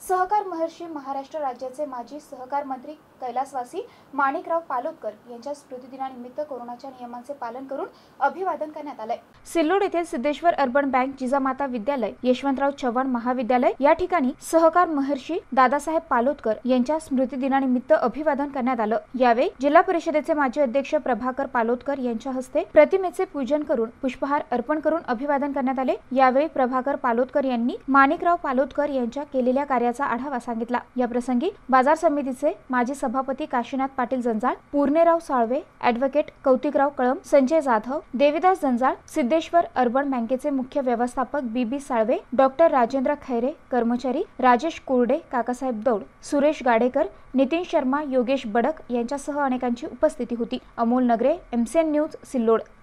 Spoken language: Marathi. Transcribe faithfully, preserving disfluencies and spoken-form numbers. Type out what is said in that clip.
सहकार महर्षी महाराष्ट्र राज्याचे माजी सहकार मंत्री कैलासवासी माणिकराव पालोदकर यांच्या स्मृतिदिनानिमित्त कोरोनाच्या नियमांचे पालन करून अभिवादन करण्यात आले। सिल्लोड येथील सिद्धेश्वर अर्बन बँक, जिजामाता विद्यालय, यशवंतराव चव्हाण महाविद्यालय या ठिकाणी सहकार महर्षी दादासाहेब पालोदकर यांच्या स्मृतिदिनानिमित्त अभिवादन करण्यात आलं। यावेळी जिल्हा परिषदेचे माजी अध्यक्ष प्रभाकर पालोदकर यांच्या हस्ते प्रतिमेचे पूजन करून पुष्पहार अर्पण करून अभिवादन करण्यात आले। यावेळी प्रभाकर पालोदकर यांनी माणिकराव पालोदकर यांच्या केलेल्या कार्याचा आढावा सांगितला। या प्रसंगी बाजार समितीचे माजी सभापती काशीनाथ पाटील जंजाळ, पूर्णेराव साळवे, ॲडव्होकेट कौतिकराव कळम, संजय जाधव, देविदास जंजाळ, सिद्धेश्वर अर्बन बँकेचे मुख्य व्यवस्थापक बीबी साळवे, डॉक्टर राजेंद्र खैरे, कर्मचारी राजेश कुर्डे, काकासाहेब दौड, सुरेश गाडेकर, नितीन शर्मा, योगेश बडक यांच्यासह अनेकांची उपस्थिती होती। अमोल नगरे, एमसीएन न्यूज, सिल्लोड।